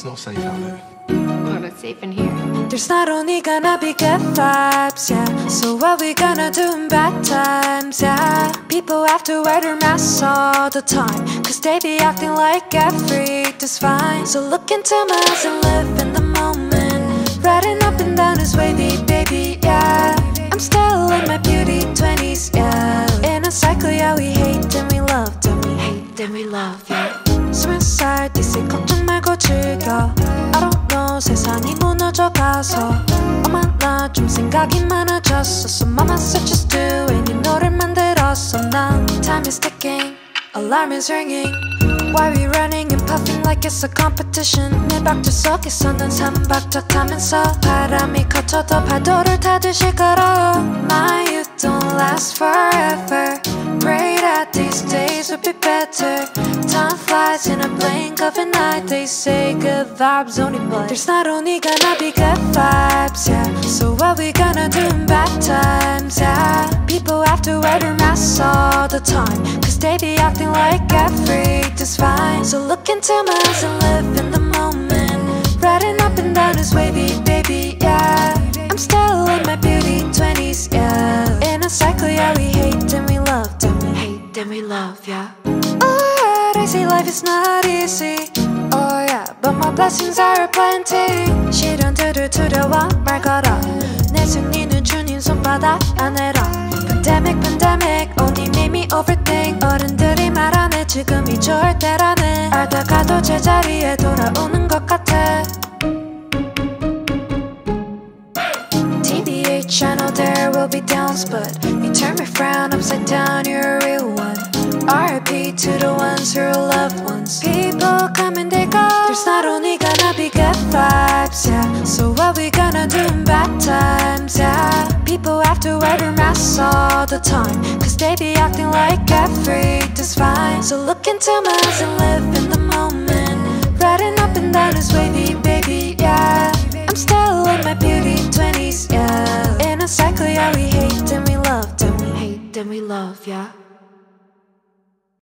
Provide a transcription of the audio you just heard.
not safe out there. Well, it's safe in here. There's not only gonna be good vibes, yeah. So what we gonna do in bad times, yeah. People have to wear their masks all the time, cause they be acting like everything's fine. So look into my eyes and live in the moment. Riding up and down is wavy, baby, yeah. I'm still in my beauty 20s, yeah. In a cycle, yeah, we hate and we love, then we hate, then we love, yeah. 20살 they say 걱정 말고 즐겨. I don't know 세상이 무너져가서 엄마 나 좀 생각이 많아졌어. So mama said just do it. 이 노래를 만들었어. Now time is ticking, alarm is ringing. Why we running and puffing like it's a competition. 내 박자 속에서는 3박자 타면서 바람이 커져도 파도를 타듯이 걸어. My youth don't last forever. Pray that these days will be better. Time flies in a blink of an eye. They say good vibes only, but there's not only gonna be good vibes, yeah. So what we gonna do in bad times, yeah. People have to wear their masks all the time, cause they be acting like everything's fine. So look into my eyes and live in the moment. Riding up and down is wavy, baby, yeah. I'm still in my beauty 20s, yeah. In a cycle, yeah, we hate and we love, then we hate, then we love, yeah. Alright, I see life is not easy, oh yeah, but my blessings are plenty. 시련들을 두려워 말 걸어. 내 승리는 주님 손바닥 안에라. Pandemic, pandemic, only made me overthink. 어른들이 말하네 지금이 좋을 때라네. 알다가도 제자리에 돌아오는 것 같아. TBH, I know there will be downs, but you turn my frown upside down, you're a real one. RIP to the ones who are loved ones. People come and they go. There's not only gonna be good vibes, yeah. So what we gonna do in bad times, yeah. People have to wear their masks all the time, cause they be acting like everything's fine. So look into my eyes and live in the moment. Riding up and down is wavy, baby, yeah. I'm still in my beauty 20s, yeah. In a cycle, yeah, we hate and we love, then we hate, then we love, yeah.